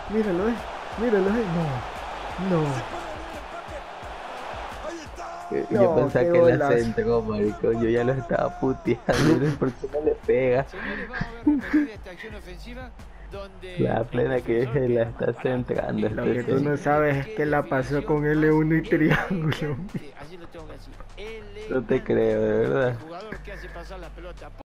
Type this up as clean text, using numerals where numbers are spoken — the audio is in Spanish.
Míralo, míralo, no, Yo no, pensaba qué que la golazo. centró, marico. Yo ya lo estaba puteando. ¿Por qué no le pega? Señores, vamos a ver repetida esta acción ofensiva donde La el plena que defensor la queda más está parado. centrando Lo este que tú no centro. Increíble, sabes es qué que la pasó definición con más L1 y triángulo. elegante. Así lo tengo que decir. No te Elegante. creo, de El verdad. jugador que hace pasar la pelota.